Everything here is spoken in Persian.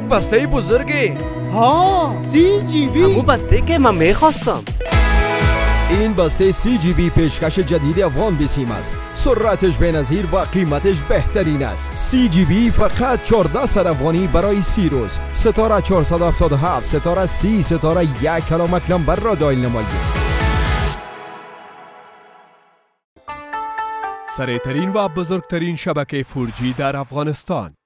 بسته بزرگی. ها 3 GB. همون بسته که من میخواستم. این بسته 3 GB پیشکش جدید افغان بیسیم است. سرعتش بی‌نظیر و قیمتش بهترین است. 3 GB فقط 14 سر افغانی برای 30 روز. ستاره 477 ستاره 30 ستاره 1 کلامک نمبر را دایل نمایید. سریعترین و بزرگترین شبکه 4G در افغانستان.